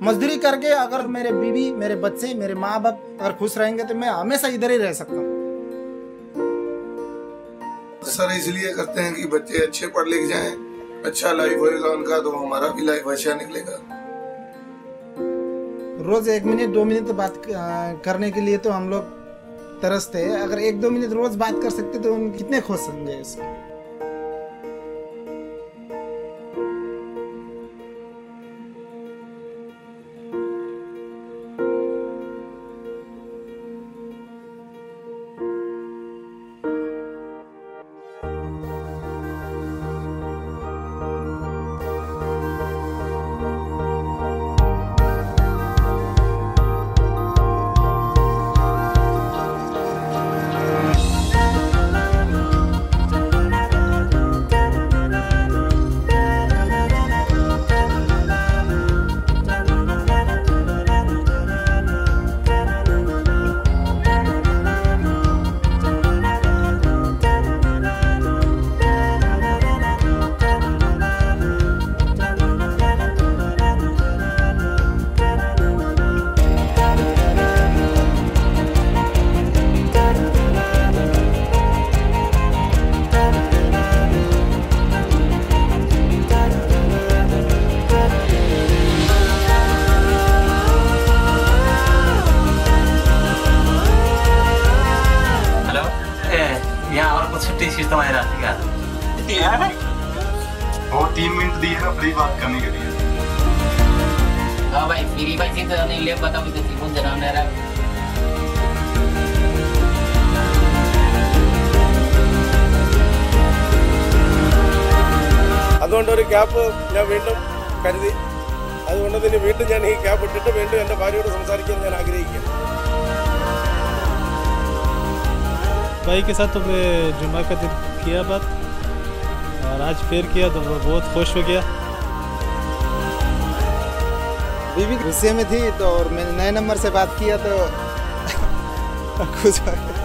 मजदूरी करके अगर मेरे बीवी, मेरे बच्चे, मेरे माँ बाप अगर खुश रहेंगे तो मैं हमेशा इधर ही रह सकता हूँ। सर इसलिए करते हैं कि बच्चे अच्छे पढ़ लिख जाएं, अच्छा लाइफ होएगा उनका, तो हमारा भी लाइफ अच्छा निकलेगा। रोज 1 मिनट 2 मिनट बात करने के लिए तो हम लोग तरसते हैं। अगर 1-2 मिनट रोज बात कर सकते तो उन कितने खुश होंगे उसके। छुट्टी चीज तुम्हारी रात क्या वो 3 मिनट दिए ना फ्री बात करने के लिए। हाँ भाई फ्री भाई चिंता नहीं ले पता भी तो तीन जना मेरा അതുകൊണ്ട് ഒരു ക്യാബ് ഞാൻ വീണ്ടും കരുതി. അതുകൊണ്ട് തന്നെ വീണ്ടും ഞാൻ ഈ ക്യാബ് ഇട്ടിട്ട് വീണ്ടും എൻ്റെ ഭാര്യയോട് സംസാരിക്കാൻ ഞാൻ ആഗ്രഹിക്കുന്നു. भाई के साथ तो जुम्मा का दिन किया बात और आज फिर किया तो वो बहुत खुश हो गया। बीवी गुस्से में थी तो और मैंने नए नंबर से बात किया तो खुश हो गया।